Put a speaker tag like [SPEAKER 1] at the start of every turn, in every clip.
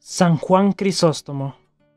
[SPEAKER 1] San Juan Crisóstomo.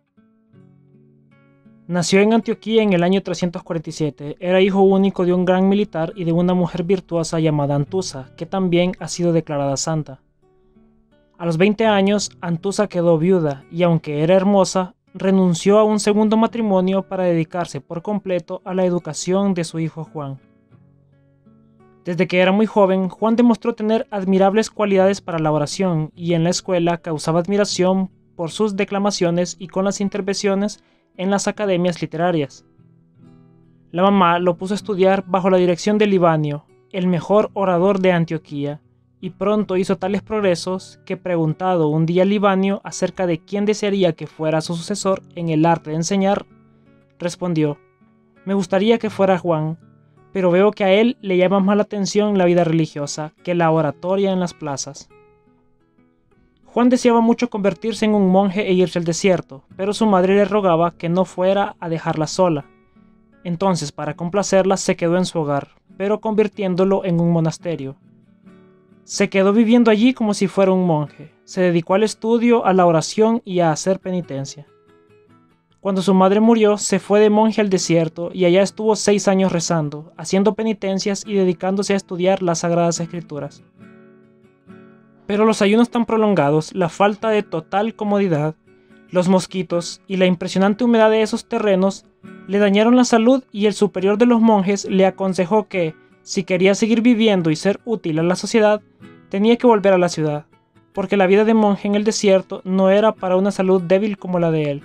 [SPEAKER 1] Nació en Antioquía en el año 347. Era hijo único de un gran militar y de una mujer virtuosa llamada Antusa, que también ha sido declarada santa. A los 20 años, Antusa quedó viuda y, aunque era hermosa, renunció a un segundo matrimonio para dedicarse por completo a la educación de su hijo Juan. Desde que era muy joven, Juan demostró tener admirables cualidades para la oración y en la escuela causaba admiración por sus declamaciones y con las intervenciones en las academias literarias. La mamá lo puso a estudiar bajo la dirección de Libanio, el mejor orador de Antioquía, y pronto hizo tales progresos que, preguntado un día Libanio acerca de quién desearía que fuera su sucesor en el arte de enseñar, respondió: «Me gustaría que fuera Juan, pero veo que a él le llama más la atención la vida religiosa que la oratoria en las plazas». Juan deseaba mucho convertirse en un monje e irse al desierto, pero su madre le rogaba que no fuera a dejarla sola. Entonces, para complacerla, se quedó en su hogar, pero convirtiéndolo en un monasterio. Se quedó viviendo allí como si fuera un monje. Se dedicó al estudio, a la oración y a hacer penitencia. Cuando su madre murió, se fue de monje al desierto y allá estuvo 6 años rezando, haciendo penitencias y dedicándose a estudiar las Sagradas Escrituras. Pero los ayunos tan prolongados, la falta de total comodidad, los mosquitos y la impresionante humedad de esos terrenos le dañaron la salud y el superior de los monjes le aconsejó que, si quería seguir viviendo y ser útil a la sociedad, tenía que volver a la ciudad, porque la vida de monje en el desierto no era para una salud débil como la de él.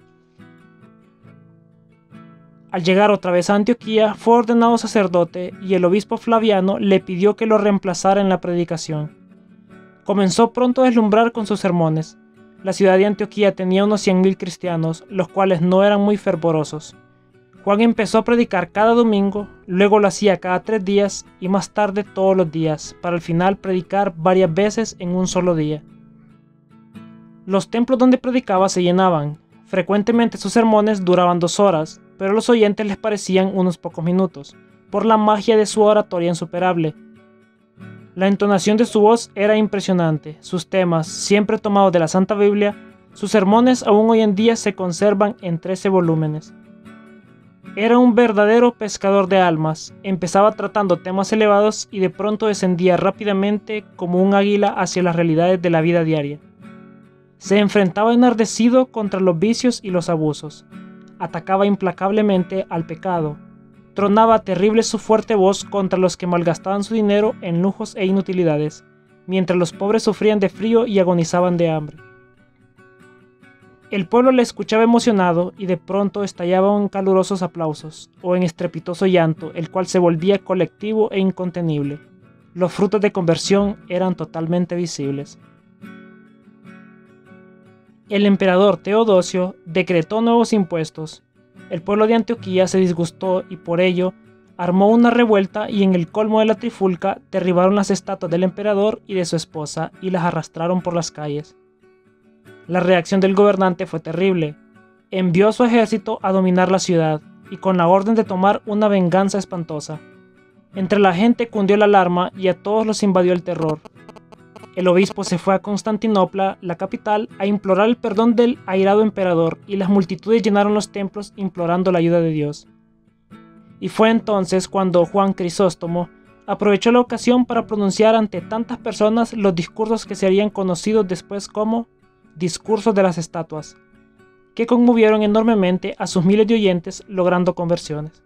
[SPEAKER 1] Al llegar otra vez a Antioquía, fue ordenado sacerdote y el obispo Flaviano le pidió que lo reemplazara en la predicación. Comenzó pronto a deslumbrar con sus sermones. La ciudad de Antioquía tenía unos 100.000 cristianos, los cuales no eran muy fervorosos. Juan empezó a predicar cada domingo, luego lo hacía cada 3 días y más tarde todos los días, para al final predicar varias veces en un solo día. Los templos donde predicaba se llenaban. Frecuentemente sus sermones duraban 2 horas, pero a los oyentes les parecían unos pocos minutos, por la magia de su oratoria insuperable. La entonación de su voz era impresionante, sus temas, siempre tomados de la Santa Biblia, sus sermones aún hoy en día se conservan en 13 volúmenes. Era un verdadero pescador de almas, empezaba tratando temas elevados y de pronto descendía rápidamente como un águila hacia las realidades de la vida diaria. Se enfrentaba enardecido contra los vicios y los abusos, atacaba implacablemente al pecado, tronaba terrible su fuerte voz contra los que malgastaban su dinero en lujos e inutilidades, mientras los pobres sufrían de frío y agonizaban de hambre. El pueblo le escuchaba emocionado y de pronto estallaba en calurosos aplausos o en estrepitoso llanto, el cual se volvía colectivo e incontenible. Los frutos de conversión eran totalmente visibles. El emperador Teodosio decretó nuevos impuestos. El pueblo de Antioquía se disgustó y por ello armó una revuelta y en el colmo de la trifulca derribaron las estatuas del emperador y de su esposa y las arrastraron por las calles. La reacción del gobernante fue terrible. Envió a su ejército a dominar la ciudad y con la orden de tomar una venganza espantosa. Entre la gente cundió la alarma y a todos los invadió el terror. El obispo se fue a Constantinopla, la capital, a implorar el perdón del airado emperador y las multitudes llenaron los templos implorando la ayuda de Dios. Y fue entonces cuando Juan Crisóstomo aprovechó la ocasión para pronunciar ante tantas personas los discursos que serían conocidos después como discursos de las estatuas, que conmovieron enormemente a sus miles de oyentes logrando conversiones.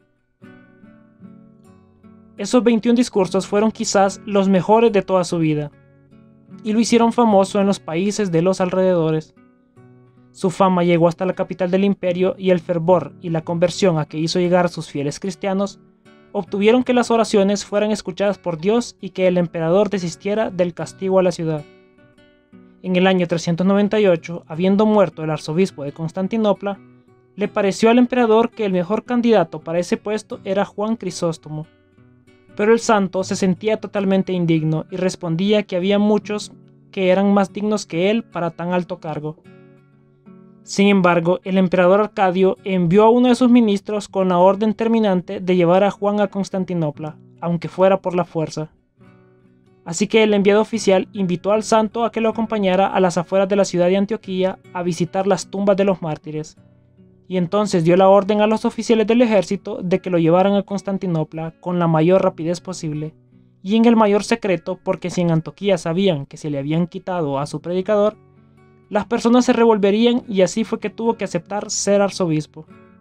[SPEAKER 1] Esos 21 discursos fueron quizás los mejores de toda su vida, y lo hicieron famoso en los países de los alrededores. Su fama llegó hasta la capital del imperio y el fervor y la conversión a que hizo llegar a sus fieles cristianos obtuvieron que las oraciones fueran escuchadas por Dios y que el emperador desistiera del castigo a la ciudad. En el año 398, habiendo muerto el arzobispo de Constantinopla, le pareció al emperador que el mejor candidato para ese puesto era Juan Crisóstomo. Pero el santo se sentía totalmente indigno y respondía que había muchos que eran más dignos que él para tan alto cargo. Sin embargo, el emperador Arcadio envió a uno de sus ministros con la orden terminante de llevar a Juan a Constantinopla, aunque fuera por la fuerza. Así que el enviado oficial invitó al santo a que lo acompañara a las afueras de la ciudad de Antioquía a visitar las tumbas de los mártires. Y entonces dio la orden a los oficiales del ejército de que lo llevaran a Constantinopla con la mayor rapidez posible, y en el mayor secreto, porque si en Antioquía sabían que se le habían quitado a su predicador, las personas se revolverían, y así fue que tuvo que aceptar ser arzobispo.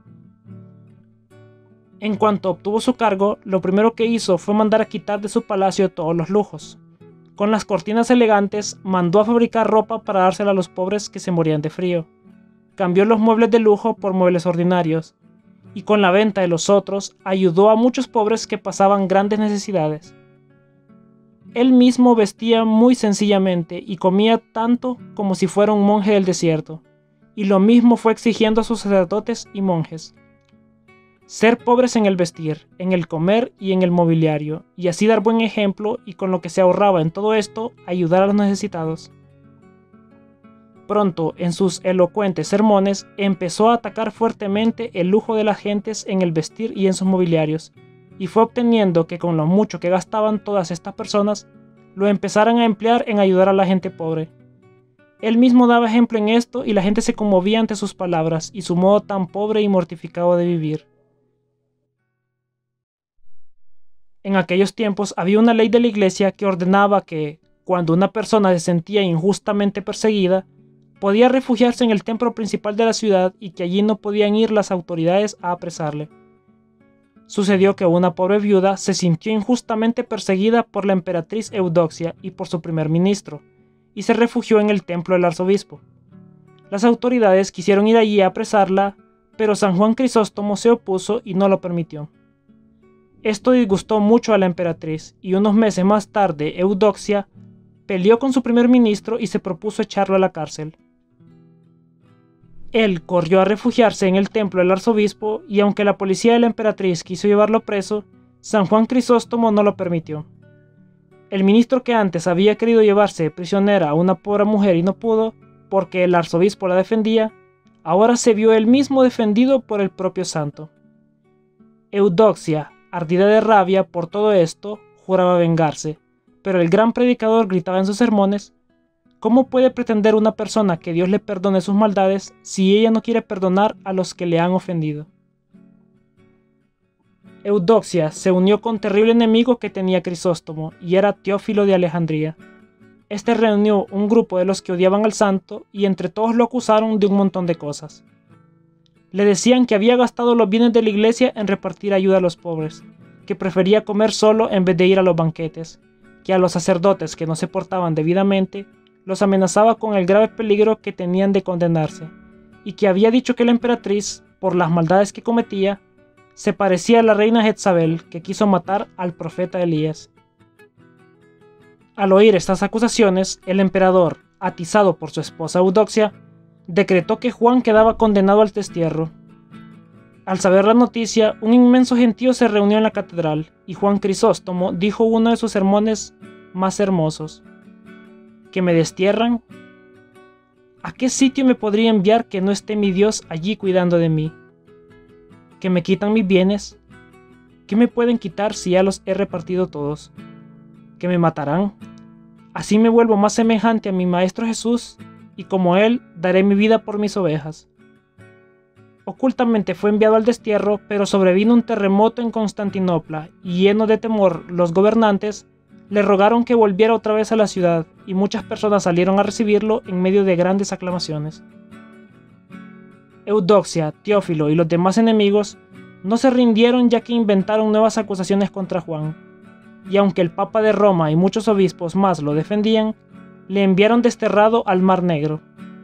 [SPEAKER 1] En cuanto obtuvo su cargo, lo primero que hizo fue mandar a quitar de su palacio todos los lujos. Con las cortinas elegantes, mandó a fabricar ropa para dársela a los pobres que se morían de frío. Cambió los muebles de lujo por muebles ordinarios, y con la venta de los otros ayudó a muchos pobres que pasaban grandes necesidades. Él mismo vestía muy sencillamente y comía tanto como si fuera un monje del desierto, y lo mismo fue exigiendo a sus sacerdotes y monjes. Ser pobres en el vestir, en el comer y en el mobiliario, y así dar buen ejemplo, y con lo que se ahorraba en todo esto, ayudar a los necesitados. Pronto, en sus elocuentes sermones, empezó a atacar fuertemente el lujo de las gentes en el vestir y en sus mobiliarios, y fue obteniendo que con lo mucho que gastaban todas estas personas, lo empezaran a emplear en ayudar a la gente pobre. Él mismo daba ejemplo en esto y la gente se conmovía ante sus palabras y su modo tan pobre y mortificado de vivir. En aquellos tiempos había una ley de la iglesia que ordenaba que, cuando una persona se sentía injustamente perseguida, podía refugiarse en el templo principal de la ciudad y que allí no podían ir las autoridades a apresarle. Sucedió que una pobre viuda se sintió injustamente perseguida por la emperatriz Eudoxia y por su primer ministro, y se refugió en el templo del arzobispo. Las autoridades quisieron ir allí a apresarla, pero San Juan Crisóstomo se opuso y no lo permitió. Esto disgustó mucho a la emperatriz, y unos meses más tarde Eudoxia peleó con su primer ministro y se propuso echarlo a la cárcel. Él corrió a refugiarse en el templo del arzobispo, y aunque la policía de la emperatriz quiso llevarlo preso, San Juan Crisóstomo no lo permitió. El ministro que antes había querido llevarse prisionera a una pobre mujer y no pudo, porque el arzobispo la defendía, ahora se vio él mismo defendido por el propio santo. Eudoxia, ardida de rabia por todo esto, juraba vengarse, pero el gran predicador gritaba en sus sermones: ¿cómo puede pretender una persona que Dios le perdone sus maldades si ella no quiere perdonar a los que le han ofendido? Eudoxia se unió con un terrible enemigo que tenía Crisóstomo, y era Teófilo de Alejandría. Este reunió un grupo de los que odiaban al santo, y entre todos lo acusaron de un montón de cosas. Le decían que había gastado los bienes de la iglesia en repartir ayuda a los pobres, que prefería comer solo en vez de ir a los banquetes, que a los sacerdotes que no se portaban debidamente los amenazaba con el grave peligro que tenían de condenarse, y que había dicho que la emperatriz, por las maldades que cometía, se parecía a la reina Jezabel, que quiso matar al profeta Elías. Al oír estas acusaciones, el emperador, atizado por su esposa Eudoxia, decretó que Juan quedaba condenado al destierro. Al saber la noticia, un inmenso gentío se reunió en la catedral, y Juan Crisóstomo dijo uno de sus sermones más hermosos: ¿que me destierran? ¿A qué sitio me podría enviar que no esté mi Dios allí cuidando de mí? ¿Que me quitan mis bienes? ¿Qué me pueden quitar si ya los he repartido todos? ¿Que me matarán? Así me vuelvo más semejante a mi Maestro Jesús, y como Él daré mi vida por mis ovejas. Ocultamente fue enviado al destierro, pero sobrevino un terremoto en Constantinopla, y lleno de temor los gobernantes le rogaron que volviera otra vez a la ciudad, y muchas personas salieron a recibirlo en medio de grandes aclamaciones. Eudoxia, Teófilo y los demás enemigos no se rindieron, ya que inventaron nuevas acusaciones contra Juan, y aunque el Papa de Roma y muchos obispos más lo defendían, le enviaron desterrado al Mar Negro.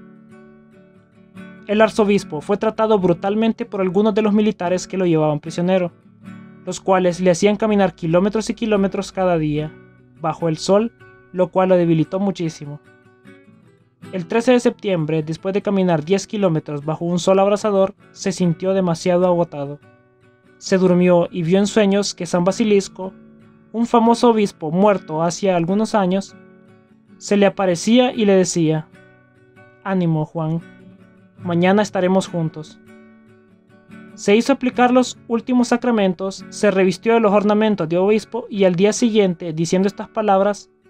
[SPEAKER 1] El arzobispo fue tratado brutalmente por algunos de los militares que lo llevaban prisionero, los cuales le hacían caminar kilómetros y kilómetros cada día, bajo el sol, lo cual lo debilitó muchísimo. El 13 de septiembre, después de caminar 10 kilómetros bajo un sol abrasador, se sintió demasiado agotado. Se durmió y vio en sueños que San Basilisco, un famoso obispo muerto hacía algunos años, se le aparecía y le decía: «Ánimo, Juan, mañana estaremos juntos». Se hizo aplicar los últimos sacramentos, se revistió de los ornamentos de obispo y al día siguiente, diciendo estas palabras,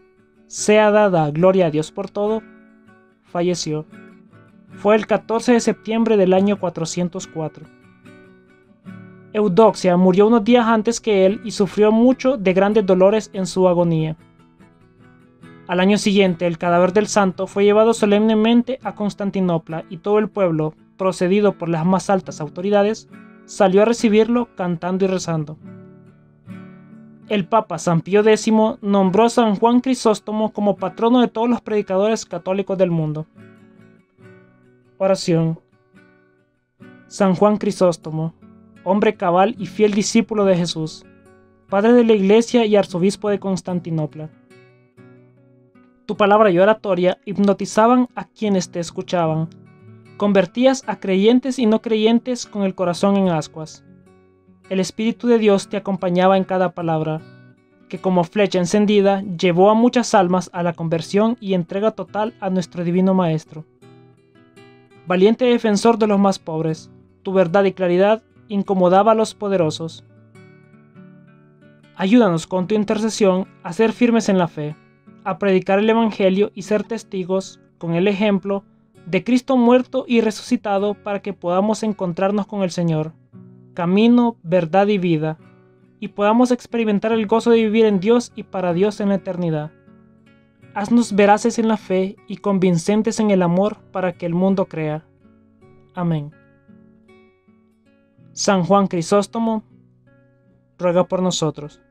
[SPEAKER 1] sea dada gloria a Dios por todo, falleció. Fue el 14 de septiembre del año 404. Eudoxia murió unos días antes que él y sufrió mucho de grandes dolores en su agonía. Al año siguiente, el cadáver del santo fue llevado solemnemente a Constantinopla y todo el pueblo, procedido por las más altas autoridades, salió a recibirlo cantando y rezando. El Papa San Pío X nombró a San Juan Crisóstomo como patrono de todos los predicadores católicos del mundo. Oración. San Juan Crisóstomo, hombre cabal y fiel discípulo de Jesús, padre de la Iglesia y arzobispo de Constantinopla. Tu palabra y oratoria hipnotizaban a quienes te escuchaban. Convertías a creyentes y no creyentes con el corazón en ascuas. El Espíritu de Dios te acompañaba en cada palabra, que como flecha encendida llevó a muchas almas a la conversión y entrega total a nuestro Divino Maestro. Valiente defensor de los más pobres, tu verdad y claridad incomodaba a los poderosos. Ayúdanos con tu intercesión a ser firmes en la fe, a predicar el Evangelio y ser testigos, con el ejemplo, de Cristo muerto y resucitado para que podamos encontrarnos con el Señor, camino, verdad y vida, y podamos experimentar el gozo de vivir en Dios y para Dios en la eternidad. Haznos veraces en la fe y convincentes en el amor para que el mundo crea. Amén. San Juan Crisóstomo, ruega por nosotros.